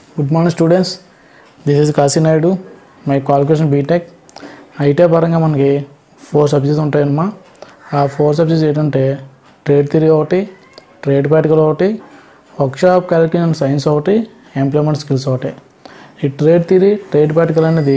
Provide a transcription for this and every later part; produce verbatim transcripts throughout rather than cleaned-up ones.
Good morning students, this is Kashi Naidu. My qualification B Tech. IT పరంగా మనకి four subjects ఉంటాయమ్మా. ఆ ఫోర్ సబ్జెక్ట్స్ ఏంటంటే ట్రేడ్ థియరీ ఒకటి, ట్రేడ్ ప్రాక్టికల్ ఒకటి, వర్క్షాప్ క్యాలిక్యులేషన్ సైన్స్ ఒకటి, ఎంప్లాయ్మెంట్ స్కిల్స్ ఒకటి. ఈ ట్రేడ్ థియరీ, ట్రేడ్ ప్రాక్టికల్ అనేది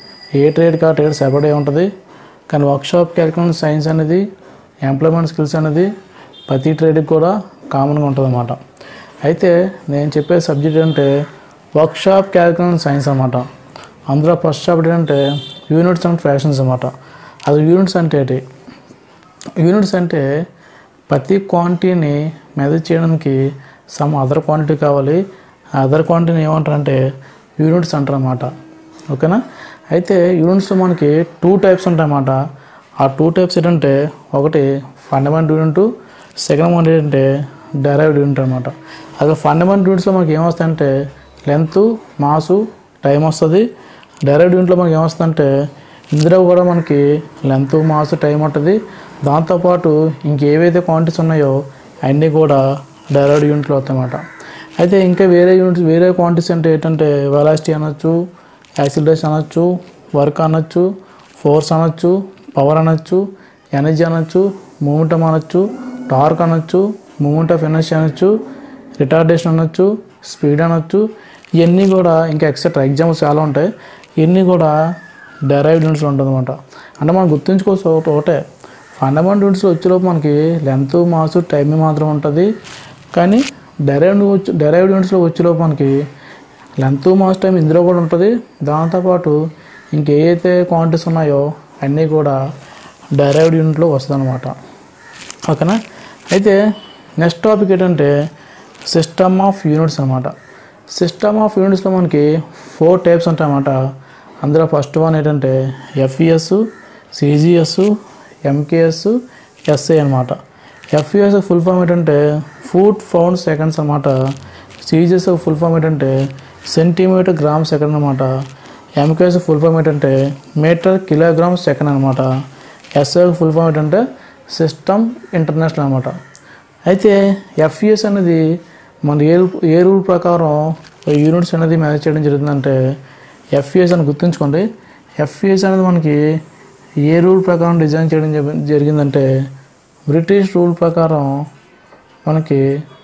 ఏ ట్రేడ్ కా ట్రేడ్ సెపరేట్ అయి ఉంటుంది. కానీ వర్క్షాప్ క్యాలిక్యులేషన్ సైన్స్ అనేది, ఎంప్లాయ్మెంట్ స్కిల్స్ అనేది ప్రతి ట్రేడ్కి కూడా కామన్గా ఉంటుంది అన్నమాట. అయితే నేను చెప్పే సబ్జెక్ట్ అంటే వర్క్షాప్ క్యాలిక్యులేషన్ సైన్స్ అన్నమాట. అందులో ఫస్ట్ సబ్జెక్ట్ అంటే యూనిట్స్ అండ్ ఫ్రాక్షన్స్ అన్నమాట. అది యూనిట్స్ అంటే ఏంటి? యూనిట్స్ అంటే ప్రతి క్వాంటిటీని మెజర్ చేయడానికి సమ్ అదర్ క్వాంటిటీ కావాలి. ఆ అదర్ క్వాంటిటీని ఏమంటారంటే యూనిట్స్ అంటారు అన్నమాట. ఓకేనా? అయితే యూనిట్స్లో మనకి టూ టైప్స్ ఉంటాయన్నమాట. ఆ టూ టైప్స్ ఏంటంటే ఒకటి ఫండమెంటల్ యూనిట్, సెకండ్ వన్ ఏంటంటే డెరైవ్డ్ యూనిట్ అనమాట. అదే ఫండమెంటల్ యూనిట్స్లో మనకి ఏమొస్తాయంటే లెంత్, మాసు, టైం వస్తుంది. డెరైవ్డ్ యూనిట్లో మనకి ఏమొస్తుందంటే ఇందులో కూడా మనకి లెంత్, మాసు, టైం ఉంటుంది. దాంతోపాటు ఇంకేవైతే క్వాంటిటీస్ ఉన్నాయో అన్నీ కూడా డెరైవ్డ్ యూనిట్లో వస్తాయన్నమాట. అయితే ఇంకా వేరే యూనిట్స్, వేరే క్వాంటిటీస్ అంటే ఏంటంటే వెలాసిటీ అనొచ్చు, యాక్సిలరేషన్ అనొచ్చు, వర్క్ అనొచ్చు, ఫోర్స్ అనొచ్చు, పవర్ అనొచ్చు, ఎనర్జీ అనొచ్చు, మూమెంటం అనొచ్చు, టార్క్ అనొచ్చు, మూమెంట్ ఆఫ్ ఎనర్జీ అనొచ్చు, రిటార్డేషన్ అనొచ్చు, స్పీడ్ అనొచ్చు. ఇవన్నీ కూడా ఇంకా ఎక్సెట్రా ఎగ్జాంపుల్స్ చాలా ఉంటాయి. ఇవన్నీ కూడా డెరైవ్డ్ యూనిట్స్లో ఉంటుంది అనమాట. అంటే మనం గుర్తుంచుకోవచ్చు ఒకటే, ఫండమెంటల్ యూనిట్స్లో వచ్చేలోపు మనకి లెంత్, మాసు, టైం మాత్రం ఉంటుంది. కానీ డెరైవ్డ్ డెరైవ్డ్ యూనిట్స్లో వచ్చేలోపు మనకి లెంత్, మాస్, టైం ఇందులో కూడా ఉంటుంది. దాంతోపాటు ఇంకేవైతే క్వాంటిటీస్ ఉన్నాయో అన్నీ కూడా డెరైవ్డ్ యూనిట్లో వస్తుంది అనమాట. ఓకేనా? అయితే నెక్స్ట్ టాపిక్ ఏంటంటే సిస్టమ్ ఆఫ్ యూనిట్స్ అనమాట. సిస్టమ్ ఆఫ్ యూనిట్స్లో మనకి ఫోర్ టైప్స్ ఉంటాయన్నమాట. అందులో ఫస్ట్ వన్ ఏంటంటే ఎఫ్ఈఎస్, సిజిఎస్, ఎంకేఎస్, ఎస్ఐ అనమాట. ఎఫ్ఈఎస్ ఫుల్ ఫామ్ ఏంటంటే ఫుట్ పౌండ్ సెకండ్స్ అనమాట. సిజిఎస్ ఫుల్ ఫామ్ ఏంటంటే సెంటీమీటర్ గ్రామ్ సెకండ్ అనమాట. ఎంకేఎస్ ఫుల్ ఫామ్ ఏంటంటే మీటర్ కిలోగ్రామ్ సెకండ్ అనమాట. ఎస్ఐ ఫుల్ ఫామ్ ఏంటంటే సిస్టమ్ ఇంటర్నేషనల్ అనమాట. అయితే ఎఫ్ఈఎస్ అనేది మన ఏ ఏ రూల్ ప్రకారం యూనిట్స్ అనేది మేనేజ్ చేయడం జరుగుతుందంటే ఎఫ్ఈఎస్ అని గుర్తుంచుకోండి. ఎఫ్ఈఎస్ అనేది మనకి ఏ రూల్ ప్రకారం డిజైన్ చేయడం జరిగిందంటే బ్రిటిష్ రూల్ ప్రకారం మనకి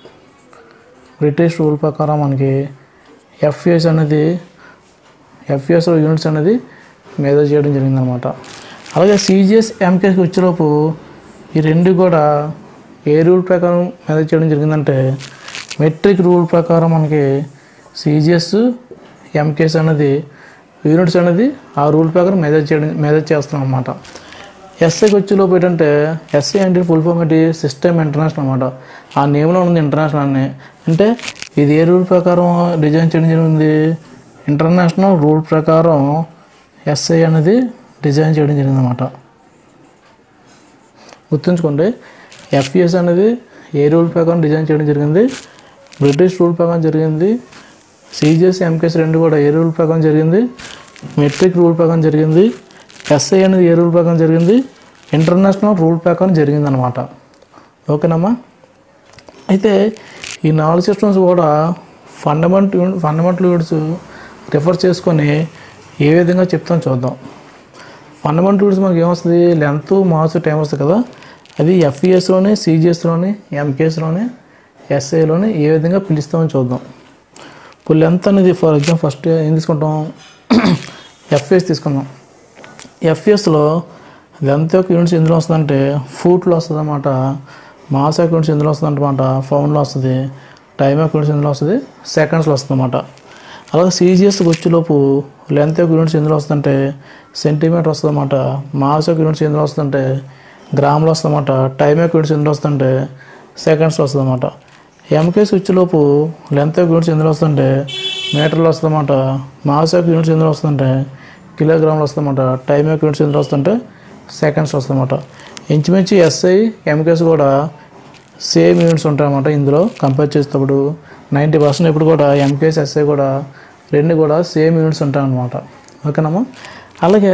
బ్రిటిష్ రూల్ ప్రకారం మనకి ఎఫ్ఈఎస్ అనేది ఎఫ్ఈఎస్ యూనిట్స్ అనేది మేనేజ్ చేయడం జరిగిందనమాట. అలాగే సిజిఎస్, ఎంకేఎస్కి వచ్చేలోపు ఈ రెండు కూడా ఏ రూల్ ప్రకారం మేనేజ్ చేయడం జరిగిందంటే మెట్రిక్ రూల్ ప్రకారం మనకి సిజిఎస్, ఎంకేఎస్ అనేది యూనిట్స్ అనేది ఆ రూల్ ప్రకారం మెజర్ చేయడం మెజర్ చేస్తున్నాం అనమాట. ఎస్ఐకి వచ్చేలోపు ఏంటంటే ఎస్ఐ అంటే ఫుల్ ఫామ్ ఏంటి? సిస్టమ్ ఇంటర్నేషనల్ అనమాట. ఆ నేమ్లో ఉంది ఇంటర్నేషనల్ అని. అంటే ఇది ఏ రూల్ ప్రకారం డిజైన్ చేయడం జరిగింది? ఇంటర్నేషనల్ రూల్ ప్రకారం ఎస్ఐ అనేది డిజైన్ చేయడం జరిగింది అనమాట. గుర్తుంచుకోండి, ఎఫ్ఈఎస్ అనేది ఏ రూల్ ప్రకారం డిజైన్ చేయడం జరిగింది? బ్రిటిష్ రూల్ ప్రకారం జరిగింది. సిజిఎస్, ఎంకేఎస్ రెండు కూడా ఏ రూల్ ప్రకారం జరిగింది? మెట్రిక్ రూల్ ప్రకారం జరిగింది. ఎస్ఐ అనేది ఏ రూల్ ప్రకారం జరిగింది? ఇంటర్నేషనల్ రూల్ ప్రకారం జరిగింది అనమాట. ఓకేనమ్మా? అయితే ఈ నాలుగు సిస్టమ్స్ కూడా ఫండమెంటల్ ఫండమెంటల్ యూనిట్స్ రిఫర్ చేసుకొని ఏ విధంగా చెప్తాం చూద్దాం. ఫండమెంటల్ యూనిట్స్ మనకి ఏమొస్తుంది? లెంత్, మాస్, టైం వస్తుంది కదా. అది ఎఫ్ఈఎస్లోని, సిజిఎస్లోని, ఎంకేఎస్లోని, ఎస్ఐలోని ఏ విధంగా పిలుస్తామని చూద్దాం. ఇప్పుడు లెంత్ అనేది ఫర్ ఎగ్జాంపుల్ ఫస్ట్ ఏం తీసుకుంటాం? ఎఫ్ఈఎస్ తీసుకుందాం. ఎఫ్ఈఎస్లో లెంత్ యొక్క యూనిట్స్ ఎందులో వస్తుందంటే ఫూట్లో వస్తుంది అన్నమాట. మాస్ యొక్క యూనిట్స్ ఎందులో వస్తుంది అనమాట? పౌండ్లో వస్తుంది. టైం యొక్క యూనిట్స్ ఎందులో వస్తుంది? సెకండ్స్లో వస్తుంది అన్నమాట. అలాగే సిజిఎస్కి వచ్చేలోపు లెంత్ యొక్క యూనిట్స్ ఎందులో వస్తుందంటే సెంటీమీటర్ వస్తుంది అన్నమాట. మాస్ యొక్క యూనిట్స్ ఎందులో వస్తుందంటే గ్రాములు వస్తుంది అన్నమాట. టైం యొక్క యూనిట్స్ ఎందులో వస్తుందంటే సెకండ్స్లో వస్తుంది అన్నమాట. ఎంకేఎస్ వచ్చేలోపు లెంత్ యొక్క యూనిట్స్ ఎందులో వస్తుందంటే మీటర్లో వస్తుంది అన్నమాట. మాస్ యొక్క యూనిట్స్ ఎందులో వస్తుందంటే కిలోగ్రాములు వస్తుందన్నమాట. టైం యొక్క యూనిట్స్ ఎందులో వస్తుందంటే సెకండ్స్ వస్తుందన్నమాట. ఇంచుమించు ఎస్ఐ, ఎంకేఎస్ కూడా సేమ్ యూనిట్స్ ఉంటాయన్నమాట. ఇందులో కంపేర్ చేసేటప్పుడు నైంటీ పర్సెంట్ ఇప్పుడు కూడా ఎంకేఎస్, ఎస్ఐ కూడా రెండు కూడా సేమ్ యూనిట్స్ ఉంటాయన్నమాట. ఓకేనమ్మా? అలాగే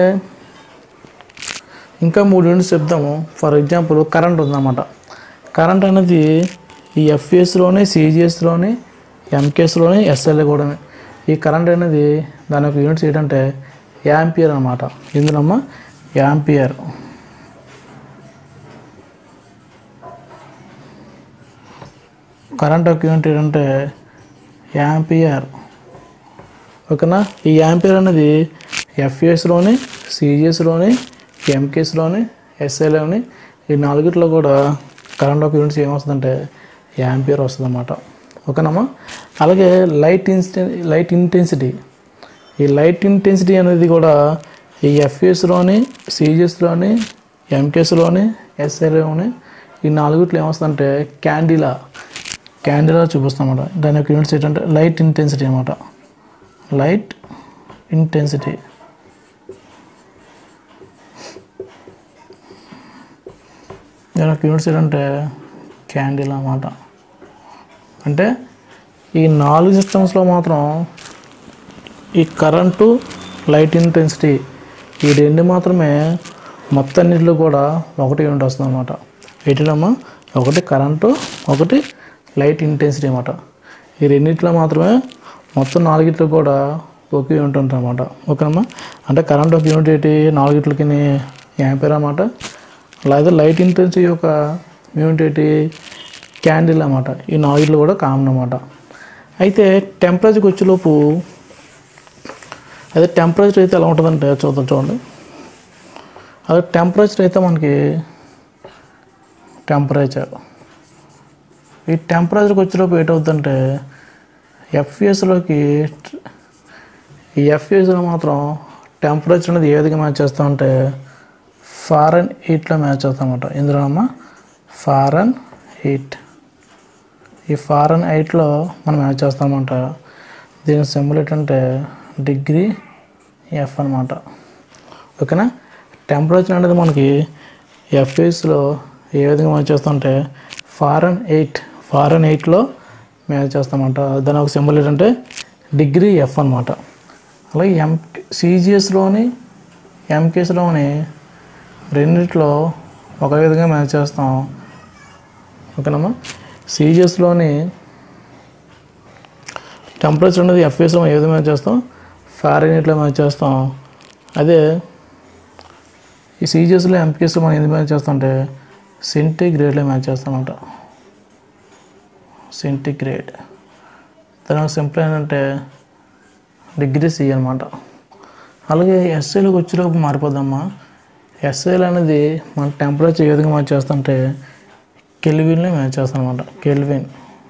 ఇంకా మూడు యూనిట్స్ చెప్తాము. ఫర్ ఎగ్జాంపుల్ కరెంట్ ఉందన్నమాట. కరెంట్ అనేది ఈ ఎఫ్ఈఎస్లోని, సిజిఎస్లోని, ఎంకేఎస్లోని, ఎస్ఐలో కూడా ఈ కరెంట్ అనేది దాని యొక్క యూనిట్స్ ఏంటంటే యాంపియర్ అన్నమాట. ఇందులోమ్మా యాంపియర్. కరెంట్ యొక్క యూనిట్ ఏంటంటే యాంపియర్. ఓకేనా. ఈ యాంపియర్ అనేది ఎఫ్ఈఎస్లోని, సిజిఎస్లోని, ఎంకేఎస్లోని, ఎస్ఐలోని ఈ నాలుగిట్లో కూడా కరెంట్ యొక్క యూనిట్స్ ఏమొస్తుందంటే యాంపియర్ వస్తుంది అన్నమాట. ఓకేనమ్మా. అలాగే లైట్ ఇన్స్టెన్ లైట్ ఇంటెన్సిటీ. ఈ లైట్ ఇంటెన్సిటీ అనేది కూడా ఈ ఎఫ్ఈఎస్లోని, సిజిఎస్లోని, ఎంకేఎస్లోని, ఎస్ఐలోని ఈ నాలుగిట్లో ఏమొస్తుందంటే క్యాండిలా క్యాండిలా చూపిస్తాం అన్నమాట. దాని యొక్క యూనిట్స్ ఏంటంటే లైట్ ఇంటెన్సిటీ అన్నమాట. Light intensity. దాని యొక్క యూనిట్స్ ఏంటంటే క్యాండిల్ అన్నమాట. అంటే ఈ నాలుగు సిస్టమ్స్లో మాత్రం ఈ కరెంటు, లైట్ ఇంటెన్సిటీ ఈ రెండు మాత్రమే మొత్తం అన్నింటిలో కూడా ఒకటి యూనిట్ వస్తుంది అన్నమాట. వీటిలోమా ఒకటి కరెంటు, ఒకటి లైట్ ఇంటెన్సిటీ అన్నమాట. ఈ రెండింటిలో మాత్రమే మొత్తం నాలుగిట్లో కూడా ఒకే యూనిట్ ఉంటుంది అన్నమాట. ఓకేనమ్మా. అంటే కరెంట్ ఒక యూనిట్ ఏంటి నాలుగిట్లకి యాంపియర్ అన్నమాట. అలాగే లైట్ ఇంటెన్సిటీ యొక్క యూనిట్ ఏంటి క్యాండిల్ అన్నమాట. ఈ నాలుగిట్లో కూడా కామన్ అన్నమాట. అయితే టెంపరేచర్కి వచ్చేలోపు అదే టెంపరేచర్ అయితే ఎలా ఉంటుందంటే చూద్దాం చూడండి. అదే టెంపరేచర్ అయితే మనకి టెంపరేచర్ ఈ టెంపరేచర్కి వచ్చేలోపు ఏంటవుతుందంటే ఎఫ్ఈఎస్లోకి ఈ ఎఫ్ఈఎస్లో మాత్రం టెంపరేచర్ అనేది ఏ విధంగా మ్యాచ్ చేస్తామంటే ఫారెన్ హీట్లో మ్యాచ్ చేస్తామన్నమాట. ఇందులో అమ్మ ఫారెన్ హీట్. ఈ ఫారెన్ హీట్లో మనం మ్యాచ్ చేస్తామంట. దీని సింబల్ ఏంటంటే డిగ్రీ ఎఫ్ అనమాట. ఓకేనా. టెంపరేచర్ అనేది మనకి ఎఫ్ఈఎస్లో ఏ విధంగా మ్యాచ్ చేస్తామంటే ఫారెన్ హీట్ ఫారెన్ హీట్లో మ్యాచ్ చేస్తామంట. దాని ఒక సింబల్ ఏంటంటే డిగ్రీ ఎఫ్ అనమాట. అలాగే ఎం సిజిఎస్లోని, ఎంకేఎస్లోని రెండిట్లో ఒక విధంగా మ్యాచ్ చేస్తాం. ఓకేనమ్మా. సిజిఎస్లోని టెంపరేచర్ అనేది ఎఫ్ఈఎస్లో ఏ విధంగా మ్యాచ్ చేస్తాం ఫారెన్ హీట్లో మ్యాచ్ చేస్తాం. అదే ఈ సిజిఎస్లో, ఎంకేఎస్లో మనం ఎందుకు మ్యాచ్ చేస్తాం అంటే సెంటిగ్రేడ్లో మ్యాచ్ చేస్తామంట. సెంటిగ్రేడ్. దాని సింపుల్ ఏంటంటే డిగ్రీ సి అనమాట. అలాగే ఎస్ఐలోకి వచ్చేలోపు మారిపోద్దమ్మా. ఎస్ఐలు అనేది మన టెంపరేచర్ ఏ విధంగా మ్యాచ్ చేస్తామంటే కెల్విన్లో మ్యాచ్ చేస్తాం అనమాట. కెల్విన్.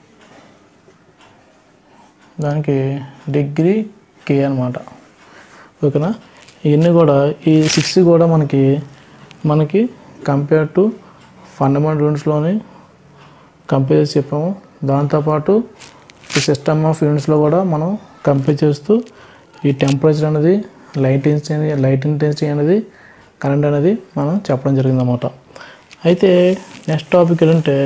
దానికి డిగ్రీ కే అనమాట. ఓకేనా. ఇవన్నీ కూడా ఈ సిక్స్ కూడా మనకి మనకి కంపేర్ టు ఫండమెంటల్ యూనిట్స్లోని కంపేర్ చేసి చెప్పాము. దాంతోపాటు ఈ సిస్టమ్ ఆఫ్ యూనిట్స్లో కూడా మనం కంపేర్ చేస్తూ ఈ టెంపరేచర్ అనేది, లైట్ ఇంటెన్సిటీ లైట్ ఇంటెన్సిటీ అనేది, కరెంట్ అనేది మనం చెప్పడం జరిగిందన్నమాట. అయితే నెక్స్ట్ టాపిక్ ఏంటంటే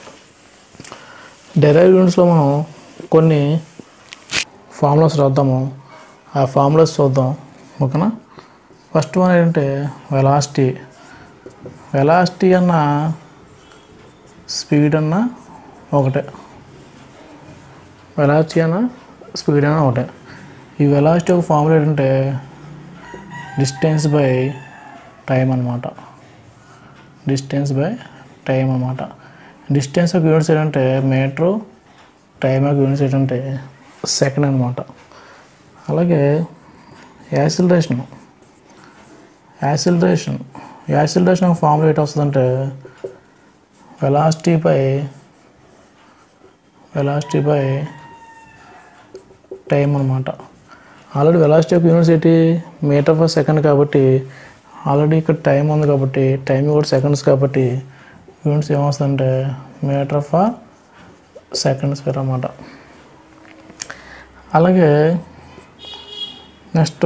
డెరైవ్ యూనిట్స్లో మనం కొన్ని ఫార్ములాస్ రాద్దాము. ఆ ఫార్ములాస్ చూద్దాం. ఓకేనా. ఫస్ట్ వన్ ఏంటంటే వెలాసిటీ. వెలాసిటీ అన్న స్పీడ్ అన్న ఒకటే. వెలాసిటీ అన్న స్పీడ్ అన్న ఒకటే. ఈ వెలాసిటీ ఒక ఫార్ములా ఏంటంటే డిస్టెన్స్ బై టైం అన్నమాట. డిస్టెన్స్ బై టైం అన్నమాట. డిస్టెన్స్ ఆఫ్ యూనిట్స్ ఏంటంటే మీటరు, టైమ్ ఆఫ్ యూనిట్స్ ఏంటంటే సెకండ్ అనమాట. అలాగే యాక్సిలరేషన్ యాక్సిలరేషన్ యాక్సిలరేషన్ ఒక ఫార్ములా ఏంటి వస్తుందంటే velocity by velocity by time అనమాట. ఆల్రెడీ వెలాసిటీ ఆఫ్ యూనిట్స్ ఏంటి మీటర్ పర్ సెకండ్ కాబట్టి ఆల్రెడీ ఇక్కడ టైం ఉంది కాబట్టి టైం కూడా సెకండ్స్ కాబట్టి యూనిట్స్ ఏమొస్తుందంటే మీటర్ పర్ సెకండ్ స్క్వేర్ అన్నమాట. అలాగే నెక్స్ట్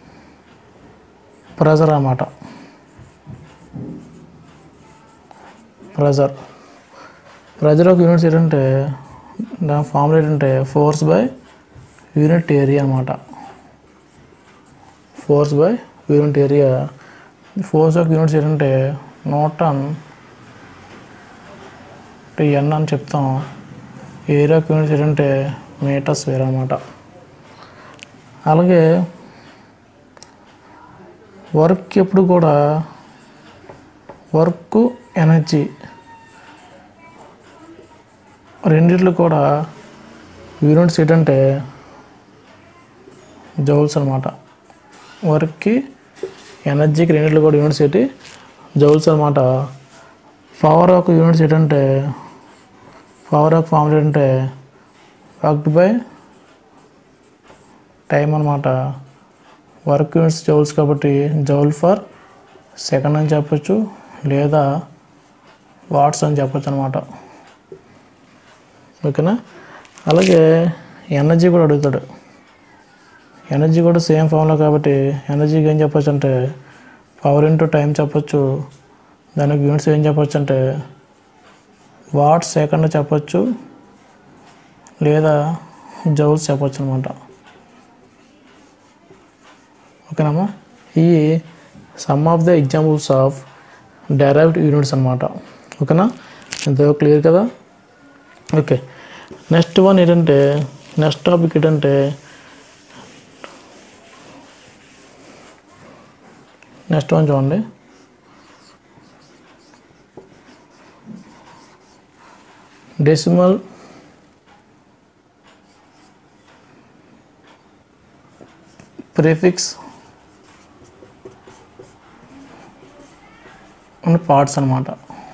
ప్రెజర్ అన్నమాట. ప్రెజర్ ప్రెజర్ ఆఫ్ యూనిట్స్ ఏంటంటే దాని ఫార్ములా ఏంటంటే ఫోర్స్ బై యూనిట్ ఏరియా అన్నమాట. Force by unit area. Force of units ఏంటంటే న్యూటన్ ఎన్ అని చెప్తాం. ఏరియా ఆఫ్ యూనిట్స్ ఏంటంటే మీటర్ స్క్వేర్ అన్నమాట. అలాగే వర్క్ ఎప్పుడు కూడా వర్క్ ఎనర్జీ రెండిట్లో కూడా యూనిట్స్ ఏంటంటే జౌల్స్ అనమాట. వర్క్కి ఎనర్జీకి రెండిట్లో కూడా యూనిట్స్ ఏంటి జౌల్స్ అనమాట. పవర్ ఆఫ్ యూనిట్స్ ఏంటంటే పవర్ ఆఫ్ ఫార్ములా ఏంటంటే వర్క్డ్ బై టైం అనమాట. వర్క్ యూనిట్స్ జౌల్స్ కాబట్టి జౌల్ ఫర్ సెకండ్ అని చెప్పచ్చు, లేదా వాట్స్ అని చెప్పచ్చు అనమాట. ఓకేనా. అలాగే ఎనర్జీ కూడా అడుగుతాడు. ఎనర్జీ కూడా సేమ్ ఫార్ములా కాబట్టి ఎనర్జీకి ఏం చెప్పచ్చు అంటే పవర్ ఇంటూ టైం చెప్పచ్చు. దానికి యూనిట్స్ ఏం చెప్పచ్చు అంటే వాట్ సెకండ్ చెప్పచ్చు, లేదా జౌల్స్ చెప్పచ్చు అనమాట. ఓకేనమ్మా. ఈ some of the examples of derived units అనమాట. ఓకేనా, ఇంతవరకు క్లియర్ కదా. ఓకే, నెక్స్ట్ వన్ ఏంటంటే నెక్స్ట్ టాపిక్ ఏంటంటే నెక్స్ట్ వన్ చూడండి. డెసిమల్ ప్రిఫిక్స్ అండ్ పార్ట్స్ అనమాట.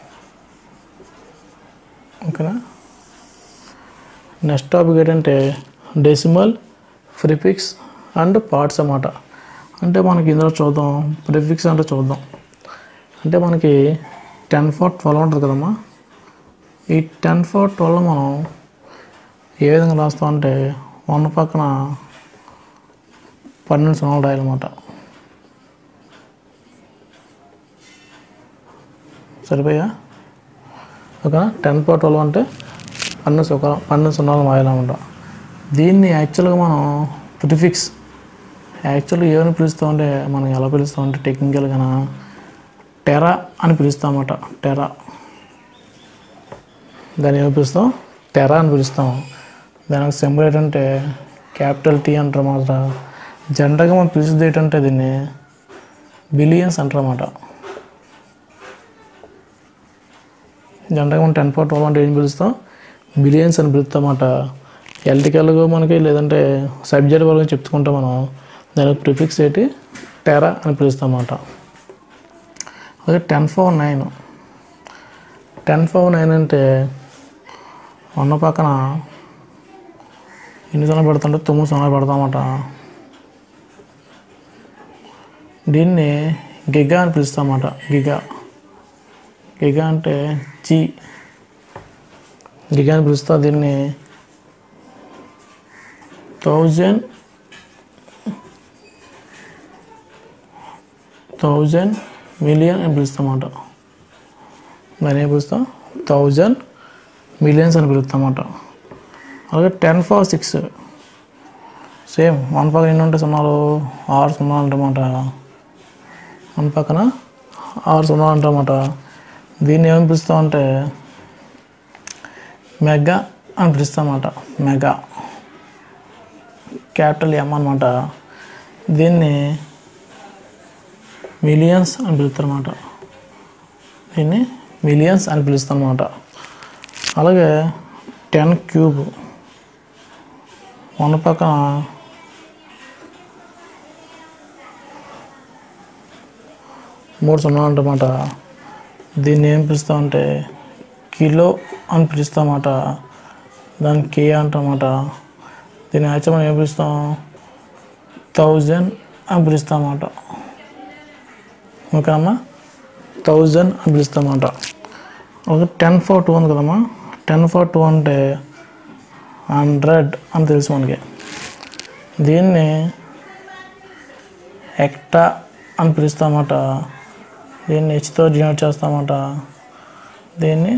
ఓకేనా. నెక్స్ట్ టాపిక్ ఏంటంటే డెసిమల్ ప్రిఫిక్స్ అండ్ పార్ట్స్ అన్నమాట. అంటే మనకి ఇందులో చూద్దాం, ప్రిఫిక్స్ అంటే చూద్దాం. అంటే మనకి టెన్ ఫోర్ ట్వెల్వ్ ఉంటుంది కదమ్మా. ఈ టెన్ ఫోర్ ట్వెల్వ్ మనం ఏ విధంగా రాస్తాం అంటే వన్ పక్కన పన్నెండు సున్నాలు రాయాలన్నమాట. సరిపోయా? ఓకేనా. టెన్ ఫోర్ ట్వెల్వ్ అంటే పన్నెండు సుఖ పన్నెండు సున్నాలు రాయాలన్నమాట. దీన్ని యాక్చువల్గా మనం ప్రిఫిక్స్ యాక్చువల్గా ఏమని పిలుస్తామంటే మనం ఎలా పిలుస్తామంటే టెక్నికల్గా టెరా అని పిలుస్తామన్నమాట. టెరా దాన్ని ఏమి పిలుస్తాం? టెరా అని పిలుస్తాం. దానికి సింబల్ ఏంటంటే క్యాపిటల్ టీ అంటారు అన్నమాట. జనరల్గా మనం పిలిచేది ఏంటంటే దీన్ని బిలియన్స్ అంటారు అన్నమాట. జనరల్గా మనం టెన్ పవర్ ట్వెల్వ్ అంటే ఏం పిలుస్తాం? బిలియన్స్ అని పిలుస్తాం అన్నమాట. ఎలక్ట్రికల్గా మనకి లేదంటే సబ్జెక్ట్ వరకు చెప్పుకుంటాం మనం. దానికి ప్రిఫిక్స్ ఏంటి? టెరా అని పిలుస్తాం అన్నమాట. అదే ten four nine ten four nine అంటే ఉన్న పక్కన ఎన్ని సున్నాలు పెడుతుంటే తొమ్మిది సున్నాలు పెడతామన్నమాట. దీన్ని గిగా అని పిలుస్తామన్నమాట. గిగా గిగా అంటే జీ గిగా అని పిలుస్తా. దీన్ని థౌజండ్ థౌజండ్ మిలియన్ అని పిలుస్తామన్నమాట. దాన్ని ఏం పిలుస్తాం? థౌజండ్ మిలియన్స్ అని పిలుస్తామన్నమాట. అలాగే ten four six same one పక్కన ఎన్ని ఉంటాయి సున్నాలు? ఆరు సున్నాలు అంటామన్నమాట. వన్ పక్కన ఆరు సున్నాలు అంటామన్నమాట. దీన్ని ఏమని పిలుస్తామంటే మెగా అని పిలుస్తామన్నమాట. మెగా క్యాపిటల్ ఎం అన్నమాట. దీన్ని మిలియన్స్ అని పిలుస్తారన్నమాట. దీన్ని మిలియన్స్ అని పిలుస్తాం అన్నమాట. అలాగే టెన్ క్యూబ్ వన్ పక్కన మూడు సున్నాలు అంటమాట. దీన్ని ఏం పిలుస్తామంటే కిలో అని పిలుస్తామన్నమాట. దాన్ని కే అంటామన్నమాట. దీన్ని యాక్చువల్ మనం ఏం పిలుస్తాం? థౌజండ్ అని పిలుస్తామన్నమాట. ఓకేనమ్మా, థౌజండ్ అని పిలుస్తామన్నమాట. ఒక టెన్ ఫోర్ టూ ఉంది కదమ్మా. టెన్ ఫోర్ టూ అంటే హండ్రెడ్ అని తెలుసు మనకి. దీన్ని హెక్టా అని పిలుస్తామన్నమాట. దీన్ని హెచ్తో డినోట్ చేస్తామన్నమాట. దీన్ని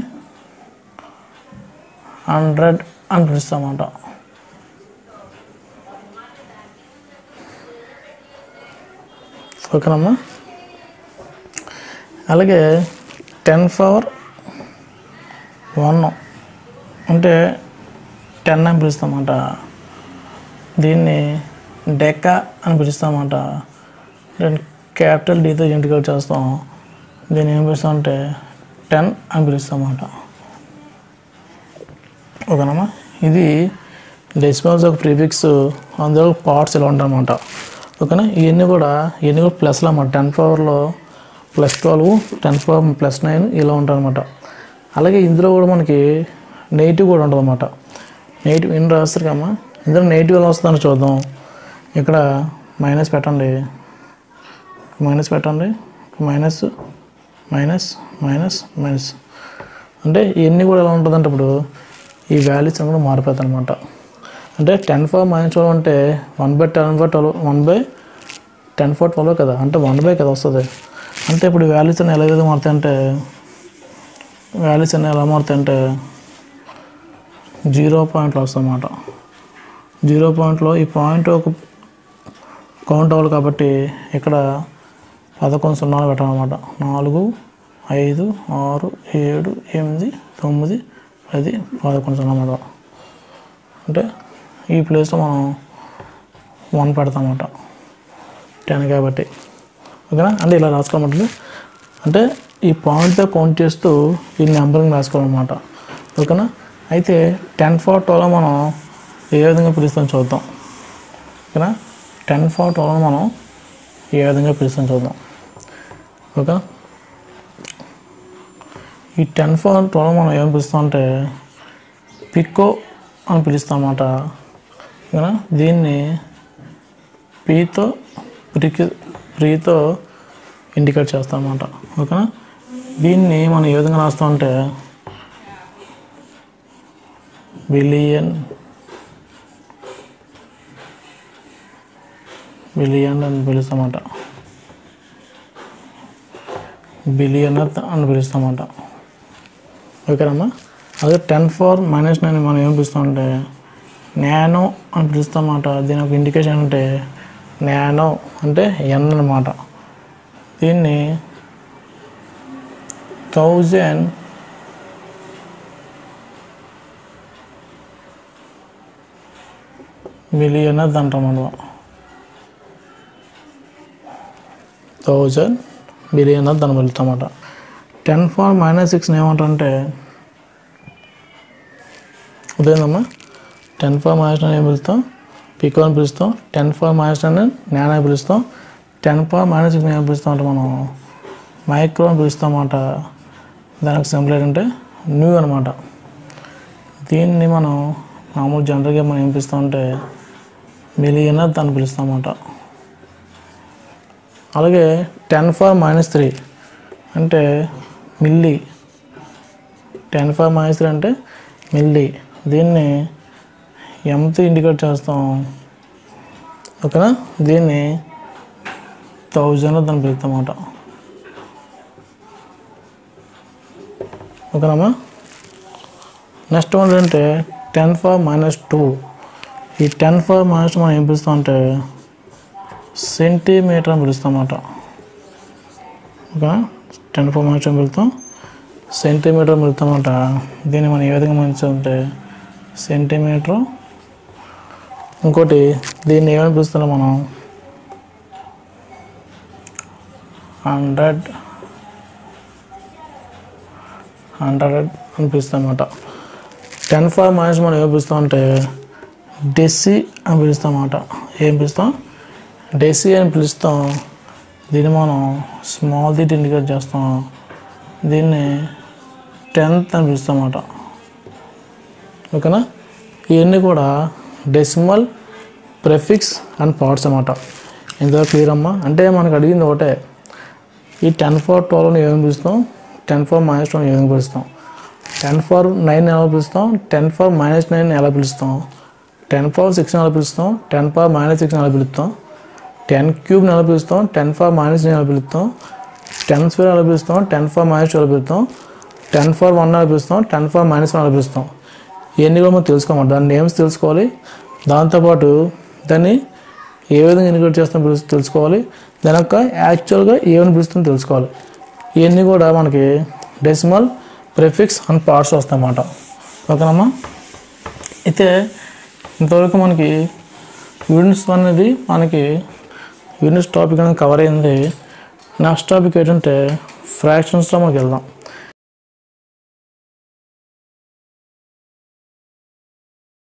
హండ్రెడ్ అని పిలుస్తామన్నమాట. ఓకేనమ్మా. అలాగే టెన్ పవర్ వన్ అంటే టెన్ అని పిలుస్తామన్నమాట. దీన్ని డెకా అని పిలుస్తామంట. దాన్ని క్యాపిటల్ డీతో ఇండికేట్ చేస్తాం. దీన్ని ఏం పిలుస్తాం అంటే టెన్ అని పిలుస్తామంట. ఓకేనమ్మా. ఇది డెసిమల్స్ ఒక ప్రీఫిక్స్, అందులో పార్ట్స్ ఇలా ఉంటాయన్నమాట. ఓకేనా. ఇవన్నీ కూడా ఇవన్నీ కూడా ప్లస్లో అన్నమాట. టెన్ పవర్లో plus twelve, ten power plus nine ఇలా ఉంటాయన్నమాట. అలాగే ఇందులో కూడా మనకి నెగిటివ్ కూడా ఉంటుంది అన్నమాట. నెగిటివ్ ఎన్ని రాస్తారు కమ్మా, ఇందులో నెగిటివ్ ఎలా వస్తుందని చూద్దాం. ఇక్కడ మైనస్ పెట్టండి, మైనస్ పెట్టండి, మైనస్ మైనస్ మైనస్ మైనస్ అంటే ఇవన్నీ కూడా ఎలా ఉంటుందంటే ఇప్పుడు ఈ వాల్యూస్ కూడా మారిపోతాయి అనమాట. అంటే టెన్ ఫోర్ మైనస్ ట్వెల్వ్ అంటే one by ten four twelve one by ten four twelve కదా, అంటే వన్ బై కదా వస్తుంది. అంటే ఇప్పుడు వాల్యూస్ అన్నీ ఎలా ఏదో మారుతాయి అంటే వాల్యూస్ అన్నీ ఎలా మారుతాయి అంటే జీరో పాయింట్లో వస్తుంది అన్నమాట. జీరో పాయింట్లో ఈ పాయింట్ ఒక కౌంట్ అవ్వాలి కాబట్టి ఇక్కడ పదకొండు సున్నాలు పెట్టాలన్నమాట. నాలుగు ఐదు ఆరు ఏడు ఎనిమిది తొమ్మిది పది పదకొండు సున్నా అన్నమాట. అంటే ఈ ప్లేస్లో మనం వన్ పెడతామన్నమాట టెన్ కాబట్టి. ఓకేనా. అంటే ఇలా రాసుకోమంటే అంటే ఈ పాయింట్తో కౌంట్ చేస్తూ ఈ నెంబరింగ్ రాసుకోవాలన్నమాట. ఓకేనా. అయితే టెన్ ఫోర్ ట్వెల్వ్ మనం ఏ విధంగా పిలుస్తాం చూద్దాం. ఓకేనా. టెన్ ఫోర్ ట్వెల్వ్ మనం ఏ విధంగా పిలుస్తాం చూద్దాం. ఓకే. ఈ టెన్ ఫోర్ ట్వెల్వ్ మనం ఏం పిలుస్తాం అంటే పికో అని పిలుస్తాం అన్నమాట. ఓకేనా. దీన్ని పీతో ప్రీకి ప్రీతో ఇండికేట్ చేస్తాం అన్నమాట. ఓకేనా. దీన్ని మనం ఏ విధంగా రాస్తామంటే బిలియన్ బిలియన్ అని పిలుస్తామంట. బిలియనర్ అని పిలుస్తామంట. ఓకేనమ్మా. అదే టెన్ ఫోర్ మైనస్ నైన్ మనం ఏం పిలుస్తామంటే నానో అని పిలుస్తామంట. దీని ఒక ఇండికేషన్ అంటే నానో అంటే ఎన్ అన్నమాట. దీన్ని థౌజండ్ మిలియనర్ అంటాం మనం. థౌజండ్ బిలియనర్ దాన్ని వెళ్తామన్నమాట. టెన్ ఫోర్ మైనస్ సిక్స్ని ఏమంటారంటే అదేందమ్మా, టెన్ ఫోర్ మైనస్ నైన్ ఏం పిలుస్తాం పికో అని పిలుస్తాం. Ten four minus nine nano అని పిలుస్తాం. టెన్ ఫోర్ మైనస్ సిక్స్ ఏం పిలుస్తాం అంటే మనం మైక్రో అని పిలుస్తాం అన్నమాట. దానికి సింపుల్ ఏంటంటే న్యూ అనమాట. దీన్ని మనం మామూలు జనరల్గా మనం ఏం పిలుస్తామంటే మిలియనర్ దాన్ని పిలుస్తాం అన్నమాట. అలాగే టెన్ ఫోర్ మైనస్ త్రీ అంటే milli. Ten four minus three అంటే మిల్లీ. దీన్ని ఎంతో ఇండికేట్ చేస్తాం. ఓకేనా. దీన్ని థౌజండ్ దాన్ని పిలుస్తాం అన్నమాట. ఓకేనమ్మా. నెక్స్ట్ వన్ అంటే టెన్ ఫోర్ మైనస్ టూ. ఈ టెన్ ఫోర్ మైనస్ మనం ఏం పిలుస్తాం అంటే సెంటీమీటర్ అని పిలుస్తాం అన్నమాట. ఓకేనా. టెన్ ఫోర్ మైనస్ ఏం పిలుస్తాం సెంటీమీటర్ పిలుస్తామన్నమాట. దీన్ని మనం ఏ విధంగా మంచిదంటే సెంటీమీటర్. ఇంకోటి దీన్ని ఏమని పిలుస్తున్నాం మనం హండ్రెడ్ హండ్రెడ్ అని పిలుస్తాం అన్నమాట. టెన్ ఫోర్ మైనస్ మనం ఏం పిలుస్తామంటే డెసి అని పిలుస్తాం అన్నమాట. ఏం పిలుస్తాం డెసి అని పిలుస్తాం. దీన్ని మనం స్మాల్ దిట్ ఇండికేట్ చేస్తాం. దీన్ని టెన్త్ అని పిలుస్తాం అన్నమాట. ఓకేనా. ఇవన్నీ కూడా డెసిమల్ ప్రెఫిక్స్ అండ్ పార్ట్స్ అన్నమాట. ఇంతవరకు క్లియర్ అమ్మా. అంటే మనకు అడిగింది ఒకటే, ఈ టెన్ ఫోర్ ట్వెల్వ్ని ఏమేమి పిలుస్తాం, టెన్ ఫోర్ మైనస్ ట్వెల్వ్ ఏమేమి పిలుస్తాం, టెన్ ఫోర్ నైన్ ఎలా పిలుస్తాం, టెన్ ఫోర్ మైనస్ నైన్ ఎలా పిలుస్తాం, టెన్ ఫోర్ సిక్స్ ఎలా పిలుస్తాం, టెన్ ఫోర్ మైనస్ సిక్స్ ఎలా పిలుస్తాం, టెన్ క్యూబ్ ఎలా పిలుస్తాం, టెన్ ఫోర్ మైనస్ నైన్ ఎలా పిలుస్తాం, టెన్ స్క్వేర్ ఎలా పిలుస్తాం, టెన్ ఫోర్ మైనస్ ట్వెల్వ్ పిలుస్తాం, టెన్ ఫోర్ వన్ ఎలా పిలుస్తాం, టెన్ ఫోర్ మైనస్ వన్ ఎలా పిలుస్తాం. ఇవన్నీ కూడా మనం తెలుసుకోమాట. దాని నేమ్స్ తెలుసుకోవాలి. దాంతోపాటు దాన్ని ఏ విధంగా ఇండికేట్ చేస్తాం పిలుస్తూ తెలుసుకోవాలి. దాని యొక్క యాక్చువల్గా ఏమని పిలుస్తుందో తెలుసుకోవాలి. ఇవన్నీ కూడా మనకి డెసిమల్ ప్రిఫిక్స్ అండ్ పార్ట్స్ వస్తాయన్నమాట. ఓకేనమ్మా. అయితే ఇంతవరకు మనకి యూనిట్స్ అనేది మనకి యూనిట్స్ టాపిక్ అనేది కవర్ అయింది. నెక్స్ట్ టాపిక్ ఏంటంటే ఫ్రాక్షన్స్లో మనకి వెళ్దాం.